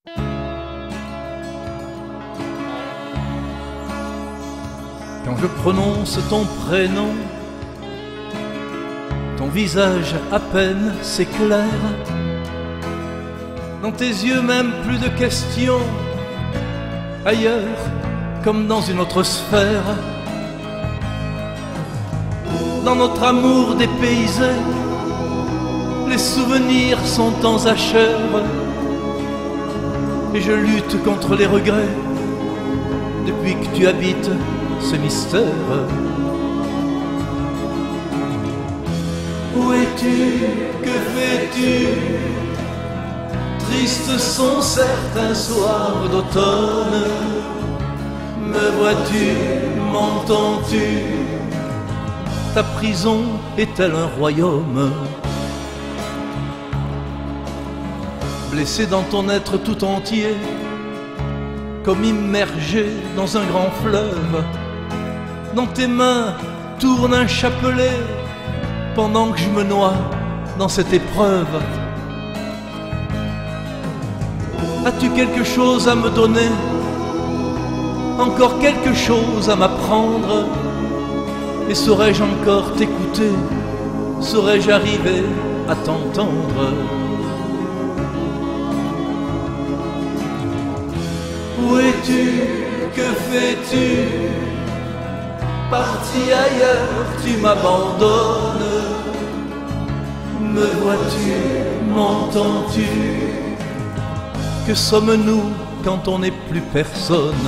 Quand je prononce ton prénom, ton visage à peine s'éclaire. Dans tes yeux même plus de questions. Ailleurs, comme dans une autre sphère. Dans notre amour dépaysé, les souvenirs sont en zachère. Et je lutte contre les regrets depuis que tu habites ce mystère. Où es-tu? Que fais-tu? Tristes sont certains soirs d'automne. Me vois-tu? M'entends-tu? Ta prison est-elle un royaume? Blessé dans ton être tout entier, comme immergé dans un grand fleuve. Dans tes mains tourne un chapelet, pendant que je me noie dans cette épreuve. As-tu quelque chose à me donner? Encore quelque chose à m'apprendre? Et saurais-je encore t'écouter? Saurais-je arriver à t'entendre? Où es-tu? Que fais-tu? Parti ailleurs, tu m'abandonnes. Me vois-tu? M'entends-tu? Que sommes-nous quand on n'est plus personne?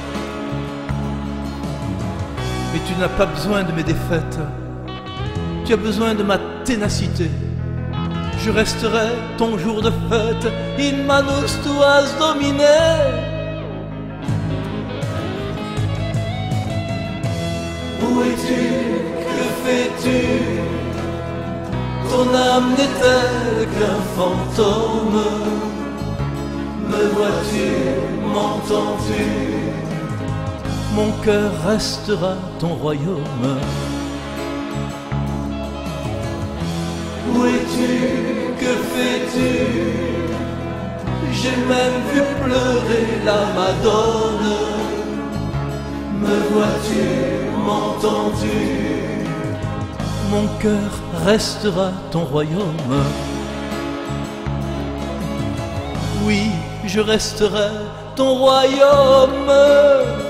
Mais tu n'as pas besoin de mes défaites, tu as besoin de ma ténacité. Je resterai ton jour de fête, in manus tuas domine. Où es-tu? Que fais-tu? Ton âme n'est-elle qu'un fantôme? Me vois-tu? M'entends-tu? Mon cœur restera ton royaume. Où es-tu? Que fais-tu? J'ai même vu pleurer la Madone. Me vois-tu? M'entends-tu? Mon cœur restera ton royaume. Oui, je resterai ton royaume.